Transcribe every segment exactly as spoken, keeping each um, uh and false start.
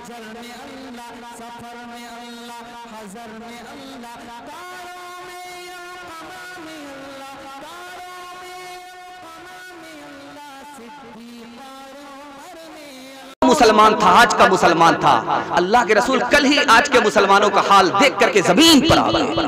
حجر میں اللہ، سفر میں اللہ، حضر میں اللہ، تاروں میں یا قمر میں اللہ، تاروں میں یا قمر میں اللہ، صدیق اور عمر میں اللہ۔ مسلمان تھا، آج کا مسلمان تھا۔ اللہ کے رسول کل ہی آج کے مسلمانوں کا حال دیکھ کر کے زمین پر آ گئے۔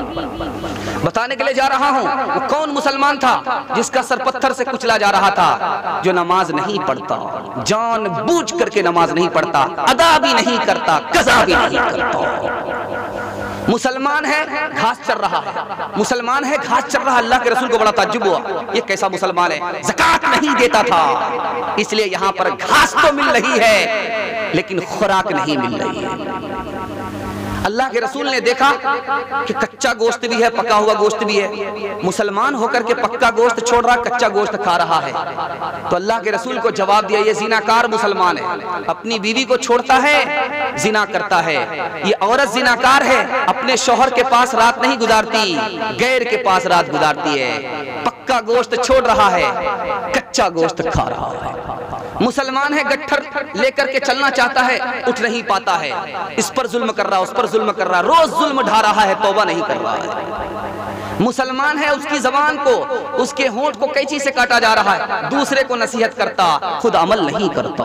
بتانے کے لئے جا رہا ہوں وہ کون مسلمان تھا جس کا سر پتھر سے کچلا جا رہا تھا، جو نماز نہیں پڑھتا، جان بوجھ کر کے نماز نہیں پڑھتا، ادا بھی نہیں کرتا، قضا بھی نہیں کرتا۔ مسلمان ہے گھاس چر رہا ہے، مسلمان ہے گھاس چر رہا۔ اللہ کے رسول کو بڑا تعجب ہوا، یہ کیسا مسلمان ہے؟ زکوٰۃ نہیں دیتا تھا، اس لیے یہاں پر گھاس تو مل رہی ہے لیکن خوراک نہیں مل رہی ہے۔ اللہ کے رسول نے دیکھا کہ کچا گوشت بھی ہے، پکا ہوا گوشت بھی ہے، مسلمان ہو کر کے پکا گوشت چھوڑ رہا، کچا گوشت کھا رہا ہے۔ تو اللہ کے رسول کو جواب دیا، یہ زناکار مسلمان ہے، اپنی بیوی کو چھوڑتا ہے، زنا کرتا ہے۔ یہ عورت زناکار ہے، اپنے شوہر کے پاس رات نہیں گزارتی، غیر کے پاس رات گزارتی ہے، پکا گوشت چھوڑ رہا ہے، کچا گوشت کھا رہا ہے۔ مسلمان ہے گٹھر لے کر کے چلنا چاہتا ہے، اٹھ نہیں پاتا ہے، اس پر ظلم کر رہا، اس پر ظلم کر رہا، روز ظلم ڈھا رہا ہے، توبہ نہیں کر رہا ہے۔ مسلمان ہے اس کی زبان کو، اس کے ہونٹ کو قینچی سے کاٹا جا رہا ہے، دوسرے کو نصیحت کرتا، خود عمل نہیں کرتا۔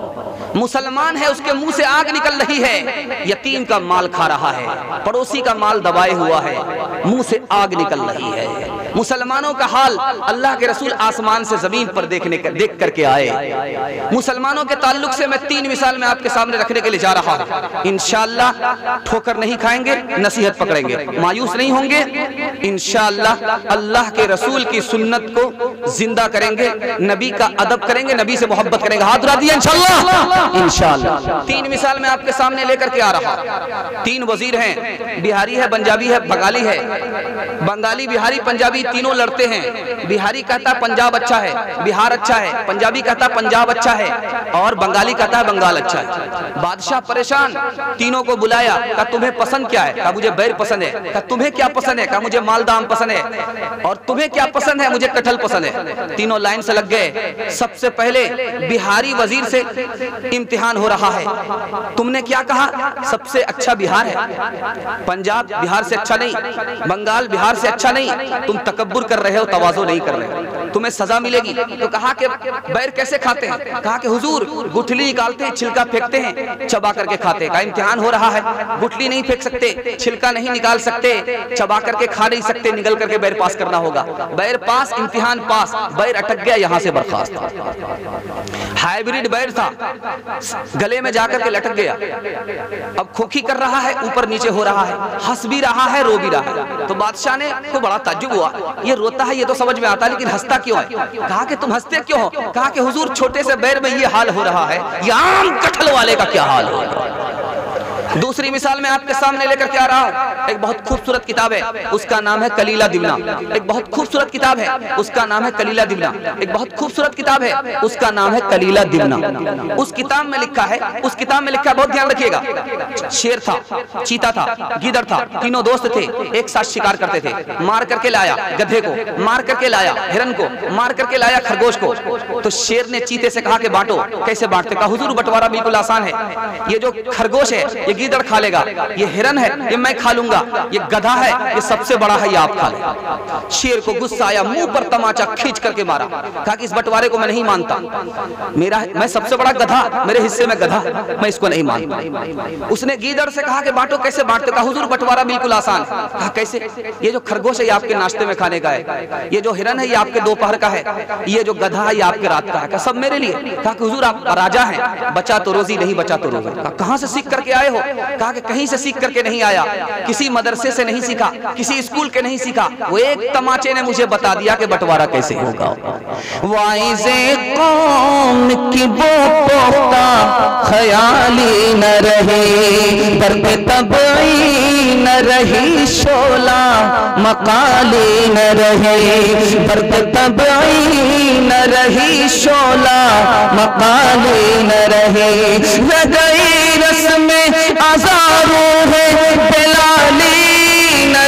مسلمان ہے اس کے منہ سے آگ نکل رہی ہے، یتیم کا مال کھا رہا ہے، پڑوسی کا مال دبائے ہوا ہے، منہ سے آگ نکل رہی ہے۔ مسلمانوں کا حال اللہ کے رسول آسمان سے زمین پر دیکھنے دیکھ کر کے آئے۔ مسلمانوں کے تعلق سے میں تین مثال میں آپ کے سامنے رکھنے کے لیے جا رہا ہوں۔ انشاءاللہ ٹھوکر نہیں کھائیں گے، نصیحت پکڑیں گے، مایوس نہیں ہوں گے، انشاءاللہ اللہ کے رسول کی سنت کو زندہ کریں گے، نبی کا ادب کریں گے، نبی سے محبت کریں گے۔ ہاتھ اٹھا دیے انشاءاللہ انشاءاللہ۔ تین مثال میں آپ کے سامنے لے کر کے آ رہا ہوں۔ تین وزیر ہیں، بہاری ہے، پنجابی ہے، بنگالی ہے۔ بنگالی، بہاری، پنجابی تینوں لڑتے ہیں۔ بہاری کہتا ہے پنجاب اچھا ہے، بہار اچھا ہے، پنجابی کہتا ہے پنجاب اچھا ہے، اور بنگالی کہتا ہے بنگال اچھا ہے۔ بادشاہ پریشان، تینوں کو بلایا، کہا تمہیں پسند کیا ہے؟ کہا مجھے بیر پسند ہے۔ کہا تمہیں کیا پسند ہے؟ کہا مجھے مالدہ آم پسند ہے۔ اور تمہیں کیا پسند ہے؟ مجھے کٹہل پسند ہے۔ تینوں لائن سے لگ گئے۔ سب سے پہلے بہاری وزیر سے امتحان ہو رہا ہے، تم نے کیا کہا؟ سب سے اچھا بہار ہے، پنجاب بہار سے اچھا نہیں، بنگال بہار سے اچھا نہیں، تم تکبر کر رہے ہو، تواضع نہیں کر رہے ہو، تمہیں سزا ملے گی۔ تو کہا کہ بیر کیسے کھاتے ہیں؟ کہا کہ حضور گٹھلی نکالتے ہیں، چھلکا پھینکتے ہیں، چبا کر کے کھاتے ہیں۔ کہا امتحان ہو رہا ہے، گٹھلی نہیں پھینک سکتے، چھلکا نہیں نکال سکتے، چبا کر کے کھا نہیں سکتے، نگل کر کے بیر پاس کرنا ہوگا۔ بیر پاس، امتحان پاس، بیر اٹک گیا، یہاں سے برخاست۔ ہائیبریڈ بیر تھا، گلے میں جا کر کے لٹک گیا، اب کھوکھی کر رہا ہے، اوپر نیچے ہو رہا ہے، ہنس بھی رہا ہے، رو بھی رہا ہے۔ تو بادشاہ نے کو بڑا تعجب ہوا، یہ روتا ہے یہ تو سمجھ میں آتا ہے لیکن ہنستا کیوں ہے؟ کہا کہ تم ہنستے کیوں ہو؟ کہا کہ حضور چھوٹے سے بیر میں یہ حال ہو رہا ہے، یہ عام کٹہل والے کا کیا حال ہوگا؟ دوسری مثال میں آپ کے سامنے لے کر کے آ رہا ہوں۔ ایک بہت خوبصورت کتاب ہے، اس کا نام ہے کلیلہ دمنہ۔ ایک بہت خوبصورت کتاب ہے، اس کا نام ہے کلیلہ دمنہ۔ ایک بہت خوبصورت کتاب ہے، اس کا نام ہے کلیلہ دمنہ۔ اس کتاب میں لکھا ہے، اس کتاب میں لکھا ہے، بہت دھیان رکھیے گا، شیر تھا، چیتا تھا، گیدڑ تھا، تینوں دوست تھے، ایک ساتھ شکار کرتے تھے۔ مار کر کے لایا گدھے کو، مار کر کے لایا ہرن کو، مار کر کے لایا خرگوش کو۔ تو شیر نے چیتے سے کہا کہ بانٹو۔ کیسے بانٹتے؟ کہا حضور بٹوارا بالکل آسان ہے، یہ جو خرگوش ہے یہ گیدڑ کھا لے گا، یہ ہرن ہے یہ میں کھا لوں گا، یہ گدھا ہے یہ سب سے بڑا ہے یہ آپ کھا لیں۔ شیر کو غصہ آیا، منہ پر تماچا کھینچ کر کے مارا، کہا کہ اس بٹوارے کو میں نہیں مانتا، میرا میں سب سے بڑا گدھا، میرے حصے میں گدھا، میں اس کو نہیں مانتا۔ اس نے گیدڑ سے کہا کہ بانٹو۔ کیسے بانٹتے؟ کہا حضور بٹوارا بالکل آسان ہے۔ کہا کیسے؟ یہ جو خرگوش ہے یہ آپ کے ناشتے میں کھانے کا ہے، یہ جو ہرن ہے یہ آپ کے دوپہر کا ہے، یہ جو گدھا ہے یہ آپ کے رات کا ہے، سب میرے لیے۔ کہا کہ حضور آپ راجا ہیں، بچا تو روزی نہیں بچا تو روزی۔ کہا کہاں سے سیکھ کر کے آئے ہو؟ کہا کہ کہیں سے سیکھ کر کے نہیں آیا، کسی مدرسے سے نہیں سیکھا، کسی اسکول کے نہیں سیکھا، وہ ایک تماچے نے مجھے بتا دیا کہ بٹوارا کیسے ہوگا۔ وائز قوم کی وہ پختہ خیالی نہ رہی، برق طبعی نہ رہی، شعلہ مقالی نہ رہی، برق طبعی نہ رہی، شعلہ مقالی نہ رہی، رگئی رسم آزاروں ہے بلالی نہ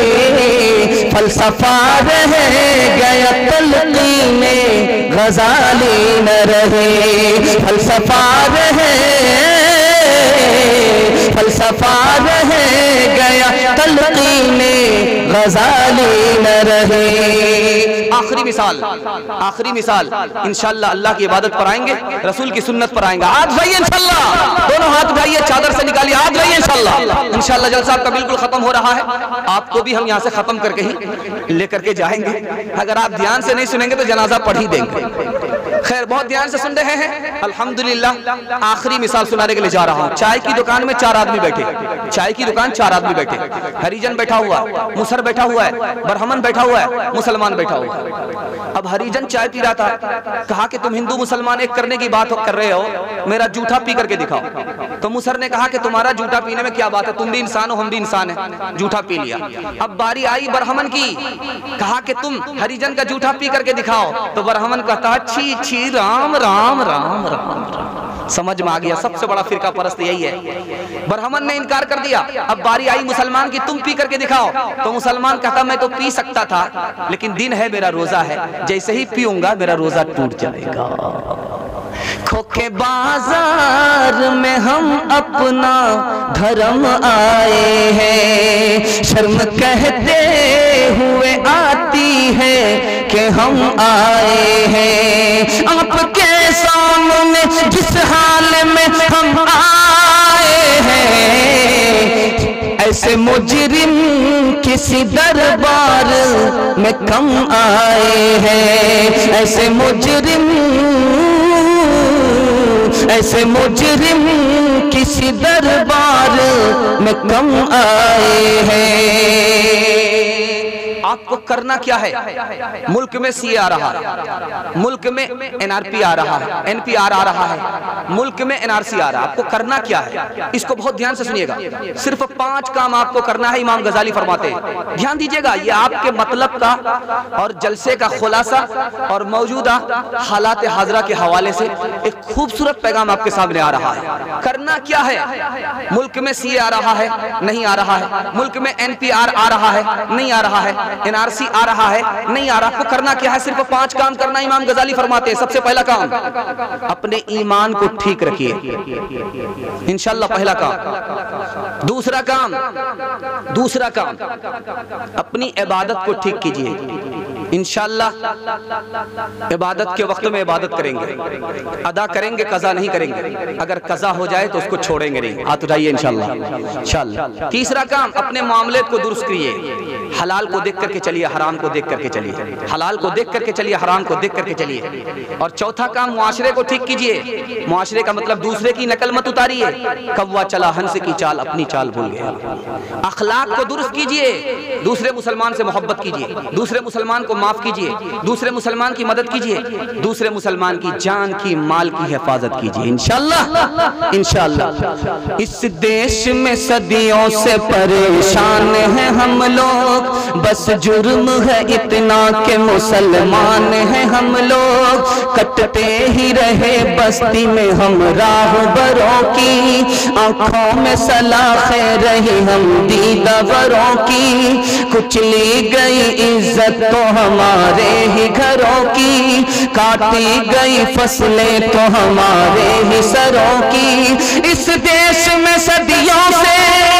رہے، فلسفہ رہ گیا تلقین غزالی نہ رہے، فلسفہ رہ صفا رہ گیا تلقین غزالی نہ رہی۔ آخری مثال آخری مثال انشاءاللہ اللہ کی عبادت پر آئیں گے، رسول کی سنت پر آئیں گے۔ آج بھائی انشاءاللہ دونوں ہاتھ اٹھائیے، چادر سے نکالیے، آج بھائی انشاءاللہ انشاءاللہ جلسہ آپ کا بالکل ختم ہو رہا ہے۔ آپ کو بھی ہم یہاں سے ختم کر کے ہی لے کر کے جائیں گے۔ اگر آپ دھیان سے نہیں سنیں گے تو جنازہ پڑھ ہی دیں گے۔ خیر بہت دھیان سے سن رہے ہیں الحمدللہ۔ آخری مثال سنانے کے لیے جا رہا ہوں۔ چائے کی دکان میں چار آدمی بیٹھے، چائے کی دکان چار آدمی بیٹھے، ہریجن بیٹھا ہوا ہے، مسر بیٹھا ہوا ہے، برہمن بیٹھا ہوا ہے، مسلمان بیٹھا ہوا ہے۔ اب ہریجن چائے پی رہا تھا، کہا کہ تم ہندو مسلمان ایک کرنے کی بات کر رہے ہو، میرا جھوٹا پی کر کے دکھاؤ۔ تو مسر نے کہا کہ تمہارا جھوٹا پینے میں کیا بات ہے، تم بھی انسان ہو ہم بھی انسان ہیں، جھوٹا پی لیا۔ اب باری آئی برہمن کی، کہا کہ تم ہریجن کا جھوٹا پی کر کے دکھاؤ۔ تو برہمن کہتا ہے چھی چھی رام رام رام رام رام۔ سمجھ میں آ گیا سب سے بڑا فرقہ پرست یہی ہے۔ برہمن نے انکار کر دیا۔ اب باری آئی مسلمان کی، تم پی کر کے دکھاؤ۔ تو مسلمان کہتا میں تو پی سکتا تھا لیکن دن ہے میرا روزہ ہے، جیسے ہی پیوں گا میرا روزہ ٹوٹ جائے گا۔ کھوکھے بازار میں ہم اپنا دھرم آئے ہیں، شرم کہتے ہوئے آتی ہے کہ ہم آئے ہیں۔ آپ کے سامنے جس حال میں ہم آئے ہیں، ایسے مجرم کسی دربار میں کم آئے ہیں، ایسے مجرم ایسے مجرم کسی دربار میں کم آئے ہیں۔ آپ کو کرنا کیا ہے؟ ملک میں سی اے آ رہا ہے، ملک میں این آر پی آ رہا ہے، این پی آر آ رہا ہے، ملک میں این آر سی آ رہا ہے۔ آپ کو کرنا کیا ہے؟ اس کو بہت دھیان سے سنیے گا۔ صرف پانچ کام آپ کو کرنا ہے، امام غزالی فرماتے ہیں۔ دھیان دیجئے گا، یہ آپ کے مطلب کا اور جلسے کا خلاصہ اور موجودہ حالات حاضرہ کے حوالے سے ایک خوبصورت پیغام آپ کے سامنے آ رہا ہے۔ کرنا کیا ہے؟ ملک میں سی اے آ رہا ہے، نہیں آ رہا ہے، ملک میں این پی آر آ رہا ہے، نہیں آ رہا ہے، این آر سی آ رہا ہے، نہیں آ رہا۔ آپ کو کرنا کیا ہے؟ صرف پانچ کام کرنا امام غزالی فرماتے ہیں۔ سب سے پہلا کام، اپنے ایمان کو ٹھیک رکھیے، انشاءاللہ پہلا کام۔ دوسرا کام دوسرا کام اپنی عبادت کو ٹھیک کیجئے، انشاءاللہ عبادت کے وقت میں عبادت کریں گے، ادا کریں گے، قضا نہیں کریں گے۔ اگر قضا ہو جائے تو اس کو چھوڑیں گے نہیں، ہاتھ اٹھائیے انشاءاللہ انشاءاللہ۔ تیسرا کام، اپنے معاملات کو درست کریے، حلال کو دیکھ کر کے چلیے، حرام کو دیکھ کر کے چلیے، حلال کو دیکھ کر کے چلیے، حرام کو دیکھ کر کے چلیے۔ اور چوتھا کام، معاشرے کو ٹھیک کیجئے۔ معاشرے کا مطلب دوسرے کی نقل مت اتاریے، کوا چلا ہنس کی چال اپنی چال بھول گیا۔ اخلاق کو درست کیجئے، دوسرے مسلمان سے محبت کیجئے، دوسرے مسلمان کو معاف کیجئے، دوسرے مسلمان کی مدد کیجئے، دوسرے مسلمان کی جان کی مال کی حفاظت کیجئے، انشاءاللہ انشاءاللہ۔ اس دیش میں صدیوں سے پریشان ہیں ہم لوگ، بس جرم ہے اتنا کہ مسلمان ہیں ہم لوگ، کٹتے ہی رہے بستی میں ہم راہبروں کی، آنکھوں میں سلاخیں رہی ہم دیدہ وروں کی، کچلی گئی عزت تو ہمارے ہی گھروں کی، کاٹی گئی فصلیں تو ہمارے ہی سروں کی، اس دیش میں صدیوں سے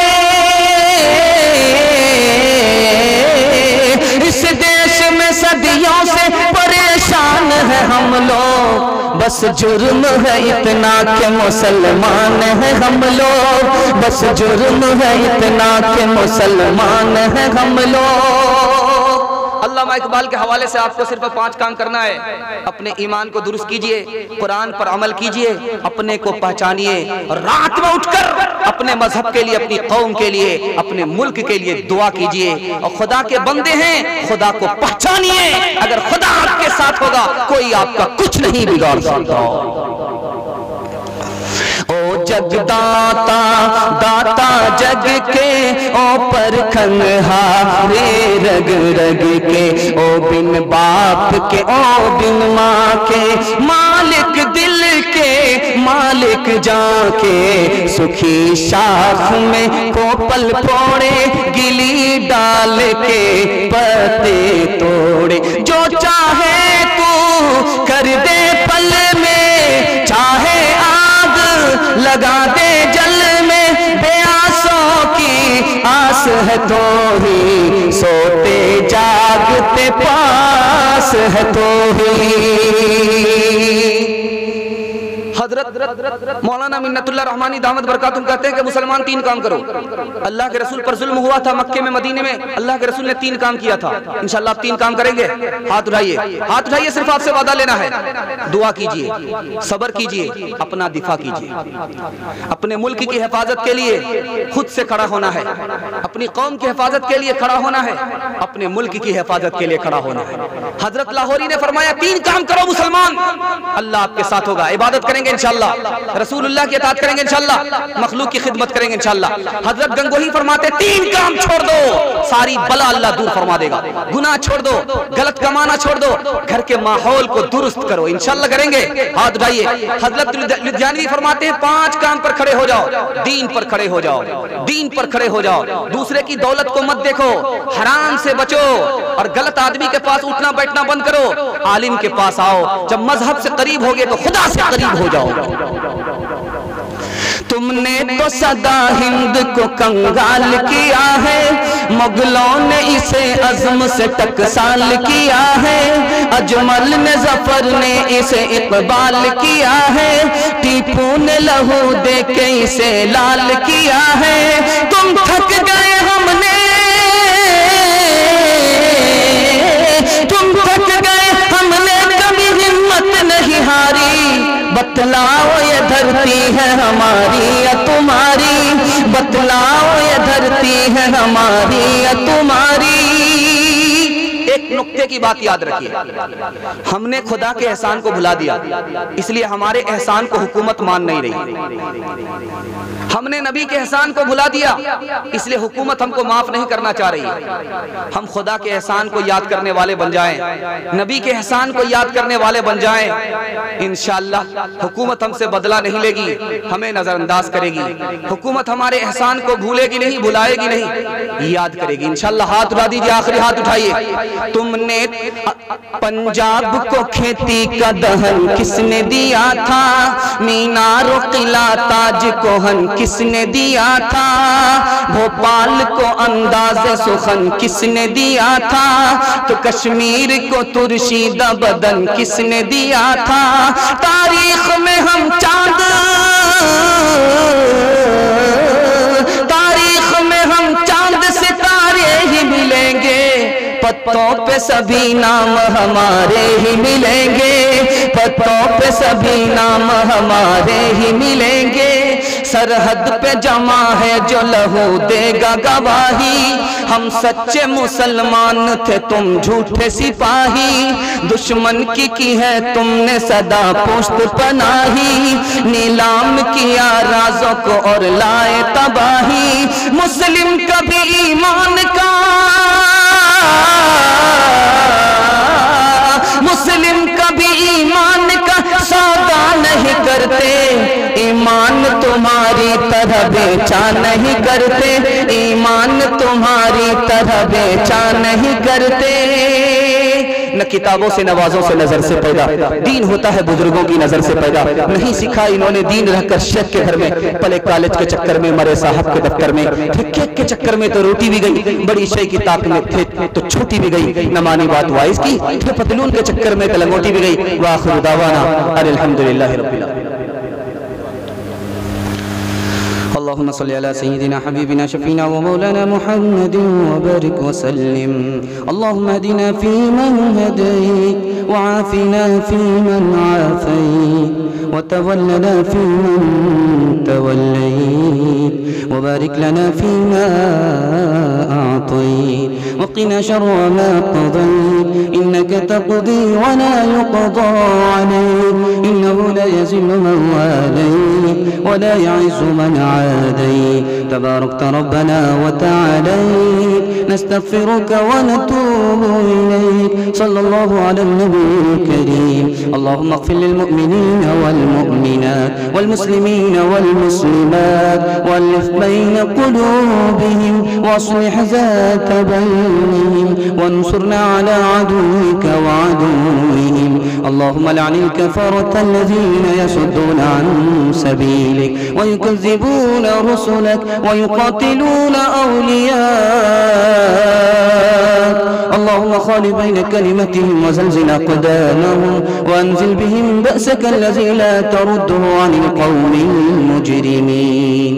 اس دیش میں صدیوں سے پریشان ہے ہم لوگ، بس جرم ہے اتنا کہ مسلمان ہیں ہم لوگ، بس جرم ہے اتنا کہ مسلمان ہیں ہم لوگ۔ علامہ اقبال کے حوالے سے آپ کو صرف پانچ کام کرنا ہے۔ اپنے ایمان کو درست کیجئے، قرآن پر عمل کیجئے، اپنے کو پہچانیے، اور رات میں اٹھ کر اپنے مذہب کے لیے، اپنی قوم کے لیے، اپنے ملک کے لیے دعا کیجئے۔ اور خدا کے بندے ہیں، خدا کو پہچانیے، اگر خدا آپ کے ساتھ ہوگا کوئی آپ کا کچھ نہیں بگاڑ سکتا۔ او جگ داتا داتا جگ کے، او پرکھنہارے رگ رگ کے، او بن باپ کے، او بن ماں کے، مالک دل کے، مالک جان کے، سکھی شاخ میں کوپل پھوڑے، گلی ڈال کے پتے توڑے، جو چاہے تو کر دے پل میں، چاہے آگ لگا دے جل میں، بے آس ہے تو ہی سوتے جاگتے پاس ہے تو ہی. حضرت مولانا منت اللہ رحمانی دامت برکاتہم کہتے ہیں کہ مسلمان تین کام کرو. اللہ کے رسول پر ظلم ہوا تھا مکے میں مدینے میں, اللہ کے رسول نے تین کام کیا تھا. انشاءاللہ آپ تین کام کریں گے. ہاتھ اٹھائیے, ہاتھ اٹھائیے, صرف آپ سے وعدہ لینا ہے. دعا کیجئے, صبر کیجئے, اپنا دفاع کیجئے. اپنے ملک کی حفاظت کے لیے خود سے کھڑا ہونا ہے, اپنی قوم کی حفاظت کے لیے کھڑا ہونا ہے, اپنے ملک کی حفاظت کے لیے کھڑا ہونا ہے. حضرت لاہوری نے فرمایا تین کام کرو مسلمان, اللہ آپ کے ساتھ ہوگا. عبادت کریں گے انشاءاللہ, رسول اللہ کی اطاعت کریں گے انشاءاللہ, مخلوق کی خدمت کریں گے انشاءاللہ. حضرت گنگوہی فرماتے تین کام چھوڑ دو, ساری بلا اللہ دور فرما دے گا. گناہ چھوڑ دو, غلط کمانا چھوڑ دو, گھر کے ماحول کو درست کرو. انشاءاللہ کریں گے. ہاتھ اٹھائیے. حضرت لدھیانوی فرماتے ہیں پانچ کام پر کھڑے ہو جاؤ, دین پر کھڑے ہو جاؤ, دین پر کھڑے ہو جاؤ. دوسرے کی دولت کو مت دیکھو, حرام سے بچو, اور غلط آدمی کے پاس اٹھنا بیٹھنا بند کرو. عالم کے پاس آؤ, جب مذہب سے قریب ہوگے تو خدا سے قریب ہو جاؤ. تم نے تو صدا ہند کو کنگال کیا ہے, مغلوں نے اسے عزم سے ٹکسال کیا ہے, اجمل نے ظفر نے اسے اقبال کیا ہے, ٹیپو نے لہو دے کے اسے لال کیا ہے. تم تھک گئے, ہم نے تم تھک گئے, ہم نے کبھی ہمت نہیں ہاری. بتلاؤ یہ دھرتی ہے ہماری یا تمہاری, بتلاؤ یہ دھرتی ہے ہماری یا تمہاری. ایک نقطے کی بات یاد رکھیے, ہم نے خدا کے احسان کو بھلا دیا, اس لیے ہمارے احسان کو حکومت مان نہیں رہی. ہم نے نبی کے احسان کو بھلا دیا, اس لیے حکومت ہم کو معاف نہیں کرنا چاہ رہی. ہم خدا کے احسان کو یاد کرنے والے بن جائیں, نبی کے احسان کو یاد کرنے والے بن جائیں, انشاءاللہ حکومت ہم سے بدلہ نہیں لے گی, ہمیں نظر انداز کرے گی. حکومت ہمارے احسان کو بھولے گی نہیں, بھلائے گی نہیں, یاد کرے گی انشاءاللہ. ہاتھ اٹھا دیجئے, آخری ہاتھ اٹھائیے. تم نے پنجاب کو کھیتی کا دہن کس نے دیا تھا, مینار و قلعہ تاج کوہن کس نے دیا تھا, بھوپال کو انداز سخن کس نے دیا تھا, تو کشمیر کو ترشیدہ بدن کس نے دیا تھا. تاریخ میں ہم چاند, تاریخ میں ہم چاند ستارے ہی ملیں گے, پتوں پہ سبھی نام ہمارے ہی ملیں گے, پتوں پہ سبھی نام ہمارے ہی ملیں گے. سرحد پہ جمع ہے جو لہو دے گا گواہی, ہم سچے مسلمان تھے تم جھوٹے سپاہی, دشمن کی کی ہے تم نے صدا پشت پناہی, نیلام کیا رازوں کو اور لائے تباہی. مسلم کبھی ایمان کا, مسلم کبھی ایمان کا سودا نہیں کرتے, ایمان تمہاری طرح بیچا نہیں کرتے, ایمان تمہاری طرح بیچا نہیں کرتے. نہ کتابوں سے نوازوں سے نظر سے پیدا, دین ہوتا ہے بزرگوں کی نظر سے پیدا. نہیں سکھا انہوں نے دین رہ کر شیخ کے گھر میں, پلے کالج کے چکر میں, مرے صاحب کے دفتر میں, کیک کے چکر میں تو روٹی بھی گئی, بڑی شے کی طاق میں تھے تو چھوٹی بھی گئی, نہ مانی بات وائز کی, پتلون کے چکر میں تو لنگوٹی بھی گئی. وآخر دعوانا ان الحمدللہ رب العالمین. اللهم صل على سيدنا حبيبنا شفينا ومولانا محمد وبارك وسلم. اللهم اهدنا فيمن هديت, وعافنا فيمن عافيت, وتولنا فيمن توليت, وبارك لنا فيما أعطيت, وقنا شر ما قضيت, إنك تقضي ولا يقضى عليك, إنه لا يذل من واليت ولا يعز من عاديت. تباركت ربنا وتعاليت, نستغفرك ونتوب إليك. صلى الله على النبي الكريم. اللهم اغفر للمؤمنين والمؤمنات والمسلمين والمسلمات, والف بين قلوبهم, واصلح ذات بينهم. وخزيهم وانصرنا على عدوك وعدوهم. اللهم لعن الكفرة الذين يصدون عن سبيلك ويكذبون رسلك ويقاتلون أولياءك. اللهم خال بين كلمتهم وزلزل أقدامهم وأنزل بهم بأسك الذي لا ترده عن القوم المجرمين.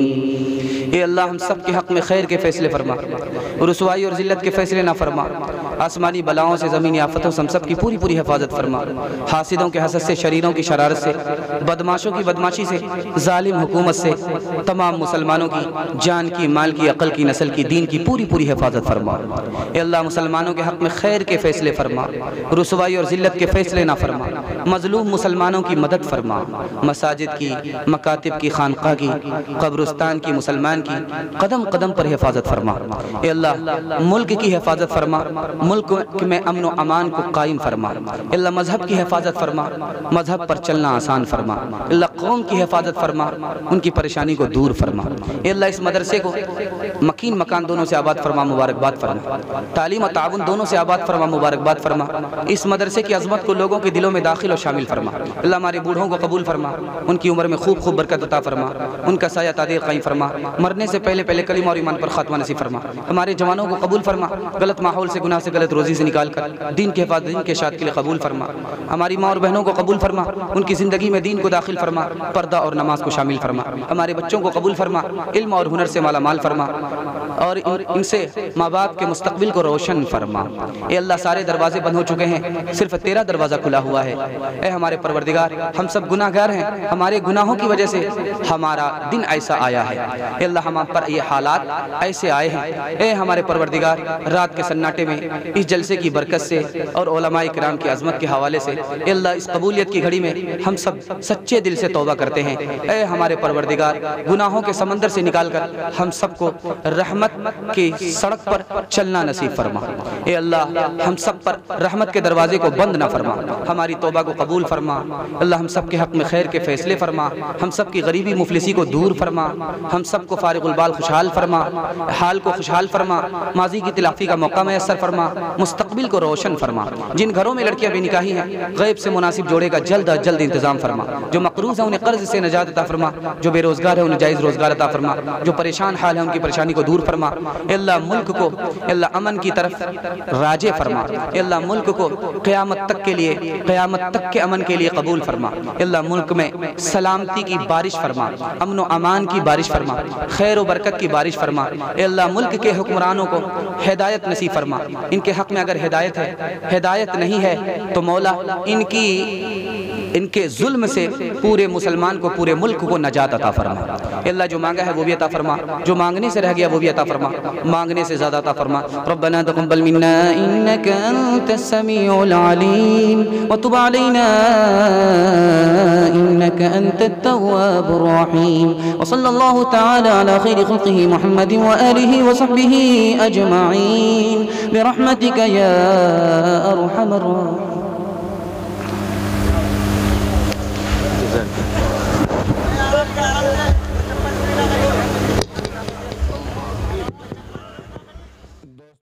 اے اللہ ہم سب کے حق میں خیر کے فیصلے فرما، رسوائی اور ذلت کے فیصلے نہ فرما، آسمانی بلاؤں سے زمینی آفتوں سے ہم سب کی پوری پوری حفاظت فرما، حاسدوں کے حسد سے، شریروں کی شرارت سے، بدماشوں کی بدماشی سے، ظالم حکومت سے، تمام مسلمانوں کی جان کی، مال کی، عقل کی، نسل کی، دین کی پوری پوری حفاظت فرما. اے اللہ مسلمانوں کے حق میں خیر کے فیصلے فرما، رسوائی اور ذلت کے فیصلے نہ فرما، مظلوم مسلمانوں کی مدد فرما، مساجد کی، مکاتب کی، خانقاہ کی، قبرستان کی، مسلمان کی قدم قدم پر حفاظت فرما. اے اللہ ملک کی حفاظت فرما، ملک میں امن و امان کو قائم فرما. اے اللہ مذہب کی حفاظت فرما، مذہب پر چلنا آسان فرما. اے اللہ قوم کی حفاظت فرما، ان کی پریشانی کو دور فرما. اے اللہ اس مدرسے کو مکین مکان دونوں سے آباد فرما، مبارکباد فرما. تعلیم و تعاون دونوں سے آباد فرما، مبارکباد فرما. اس مدرسے کی عظمت کو لوگوں کے دلوں میں داخل و شامل فرما. اللہ ہمارے بوڑھوں کو قبول فرما، ان کی عمر میں خوب خوب برکت عطا فرما، ان کا سایہ تعدیر قائم فرما، مرنے سے پہلے پہلے کلمہ اور ایمان پر خاتمہ نصیب فرما. ہمارے جوانوں کو قبول فرما، غلط ماحول سے، گناہ سے، غلط روزی سے نکال کر دین کے حفاظت، دین کے اشاعت کے لیے قبول فرما. ہماری ماں اور بہنوں کو قبول فرما، ان کی زندگی میں دین کو داخل فرما، پردہ اور نماز کو شامل فرما. ہمارے بچوں کو قبول فرما، علم اور ہنر سے مالا مال فرما، اور ان سے ماں باپ کے مستقبل کو روشن فرما. اے اللہ سارے دروازے بند ہو چکے ہیں، صرف تیرا دروازہ کھلا ہوا ہے. اے ہمارے پروردگار ہم سب گناہ گار ہیں، ہمارے گناہوں کی وجہ سے ہمارا دن ایسا آیا ہے. اے اللہ ہم پر یہ حالات ایسے آئے ہیں. اے ہمارے پروردگار رات کے سناٹے میں اس جلسے کی برکت سے اور علماء کرام کی عظمت کے حوالے سے اے اللہ اس قبولیت کی گھڑی میں ہم سب سچے دل سے توبہ کرتے ہیں. اے ہمارے پروردگار گناہوں کے سمندر سے نکال کر ہم سب کو رحمت کی سڑک پر چلنا نصیب فرما. اے اللہ ہم سب پر رحمت کے دروازے کو بند نہ فرما، ہماری توبہ کو قبول فرما. اللہ ہم سب کے حق میں خیر کے فیصلے فرما، ہم سب کی غریبی مفلسی کو دور فرما، ہم سب کو فارغ البال خوشحال فرما، حال کو خوشحال فرما، ماضی کی تلافی کا موقع میسر فرما، مستقبل کو روشن فرما. جن گھروں میں لڑکیاں بے نکاحی ہیں غیب سے مناسب جوڑے کا جلد از جلد انتظام فرما. جو مقروض ہیں انہیں قرض سے نجات عطا فرما، جو بے روزگار ہے انہیں جائز روزگار عطا فرما، جو پریشان حال ہے ان کی پریشانی کو دور فرما. اے اللہ ملک کو اے اللہ امن کی طرف راجع فرما. اے اللہ ملک کو قیامت تک کے لیے قیامت تک کے امن کے لیے قبول فرما. اے اللہ ملک میں سلامتی کی بارش فرما، امن و امان کی بارش فرما، خیر و برکت کی بارش فرما. اے اللہ ملک کے حکمرانوں کو ہدایت نصیب فرما. ان کے حق میں اگر ہدایت ہے، ہدایت نہیں ہے تو مولا ان کی ان کے ظلم سے پورے مسلمان کو، پورے ملک کو نجات عطا فرما. اے اللہ جو مانگا ہے وہ بھی عطا فرما، جو مانگنے سے رہ گیا وہ بھی عطا فرما، مانگنے سے زیادہ عطا فرما. ربنا تقبل منا انك انت السميع العليم وتب علينا انك انت التواب الرحيم. وصلى الله تعالى على خير خلقه محمد وآله وصحبه أجمعين برحمتك يا أرحم الراحمين.